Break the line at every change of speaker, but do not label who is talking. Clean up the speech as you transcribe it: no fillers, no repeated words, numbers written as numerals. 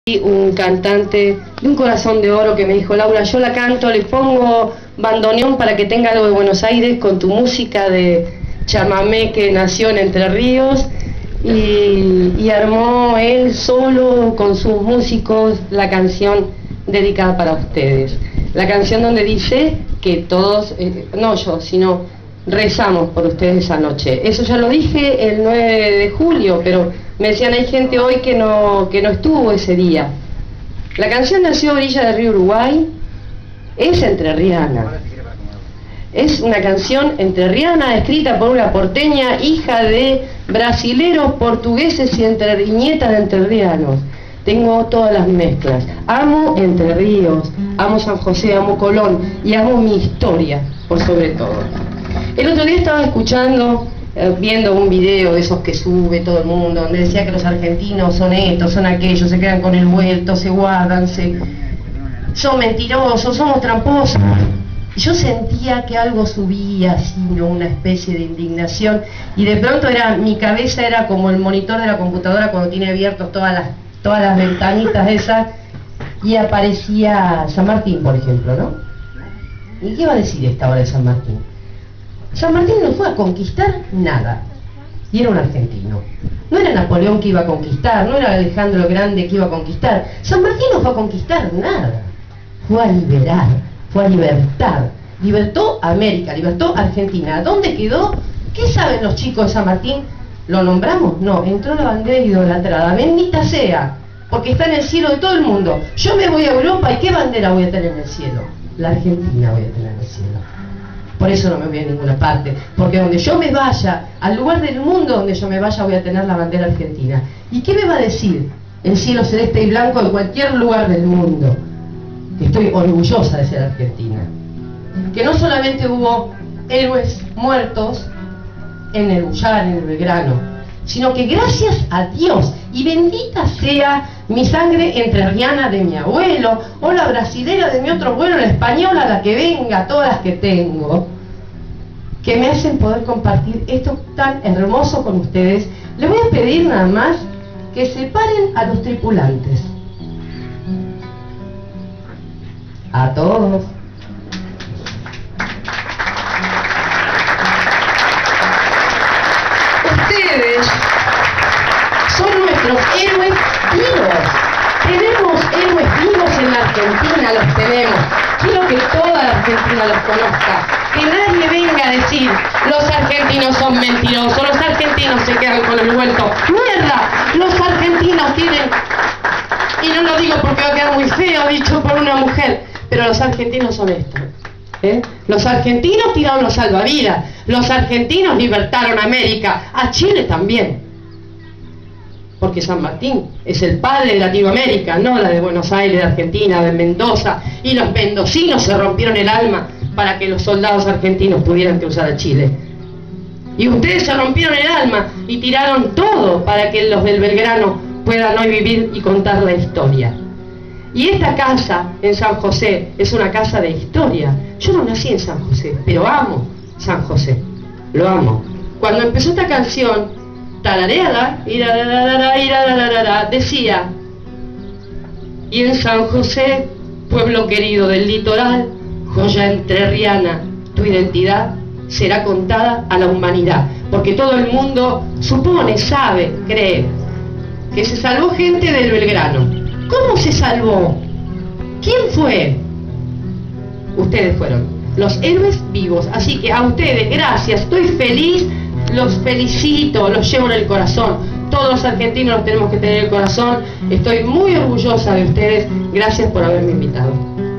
Un cantante de un corazón de oro que me dijo: Laura, yo la canto, le pongo bandoneón para que tenga algo de Buenos Aires con tu música de chamamé que nació en Entre Ríos, y armó él solo con sus músicos la canción dedicada para ustedes, la canción donde dice que todos, no yo, sino rezamos por ustedes esa noche. Eso ya lo dije el 9 de julio, pero me decían, hay gente hoy que no estuvo ese día. La canción nació a orilla del río Uruguay, es entrerriana. Es una canción entrerriana escrita por una porteña, hija de brasileros, portugueses y nieta de entrerrianos. Tengo todas las mezclas. Amo Entre Ríos, amo San José, amo Colón y amo mi historia, por sobre todo. El otro día estaba escuchando, viendo un video de esos que sube todo el mundo, donde decía que los argentinos son estos, son aquellos, se quedan con el vuelto, se guardan, son mentirosos, somos tramposos. Y yo sentía que algo subía así, ¿no? Una especie de indignación, y de pronto mi cabeza era como el monitor de la computadora cuando tiene abiertos todas las ventanitas esas, y aparecía San Martín, por ejemplo, ¿no? ¿Y qué va a decir esta hora de San Martín? San Martín no fue a conquistar nada, y era un argentino. No era Napoleón que iba a conquistar, no era Alejandro el Grande que iba a conquistar. San Martín no fue a conquistar nada, fue a liberar, fue a libertar. Libertó América, libertó Argentina. ¿Dónde quedó? ¿Qué saben los chicos de San Martín? ¿Lo nombramos? No, entró la bandera idolatrada, bendita sea, porque está en el cielo de todo el mundo. Yo me voy a Europa, ¿y qué bandera voy a tener en el cielo? La Argentina voy a tener en el cielo. Por eso no me voy a ninguna parte, porque donde yo me vaya, al lugar del mundo donde yo me vaya, voy a tener la bandera argentina. ¿Y qué me va a decir el cielo celeste y blanco en cualquier lugar del mundo? Que estoy orgullosa de ser argentina. Que no solamente hubo héroes muertos en el Bullar, en el Belgrano, sino que gracias a Dios, y bendita sea mi sangre entrerriana de mi abuelo, o la brasilera de mi otro abuelo, la española, la que venga, todas las que tengo, que me hacen poder compartir esto tan hermoso con ustedes. Les voy a pedir nada más que separen a los tripulantes. A todos. Ustedes son nuestros héroes vivos. Tenemos héroes vivos en la Argentina, los tenemos. Quiero que toda la Argentina los conozca. Que nadie venga a decir, los argentinos son mentirosos, los argentinos se quedan con el vuelto. ¡Mierda! Los argentinos tienen... Y no lo digo porque va a quedar muy feo dicho por una mujer, pero los argentinos son estos. Los argentinos tiraron los salvavidas, los argentinos libertaron América, a Chile también, porque San Martín es el padre de Latinoamérica, no la de Buenos Aires, de Argentina, de Mendoza, y los mendocinos se rompieron el alma para que los soldados argentinos pudieran cruzar a Chile, y ustedes se rompieron el alma y tiraron todo para que los del Belgrano puedan hoy vivir y contar la historia. Y esta casa en San José es una casa de historia. Yo no nací en San José, pero amo San José, lo amo. Cuando empezó esta canción, tarareada, decía: y en San José, pueblo querido del litoral, joya entrerriana, tu identidad será contada a la humanidad. Porque todo el mundo supone, sabe, cree que se salvó gente del Belgrano. ¿Cómo se salvó? ¿Quién fue? Ustedes fueron los héroes vivos. Así que a ustedes, gracias, estoy feliz, los felicito, los llevo en el corazón. Todos los argentinos los tenemos que tener en el corazón. Estoy muy orgullosa de ustedes. Gracias por haberme invitado.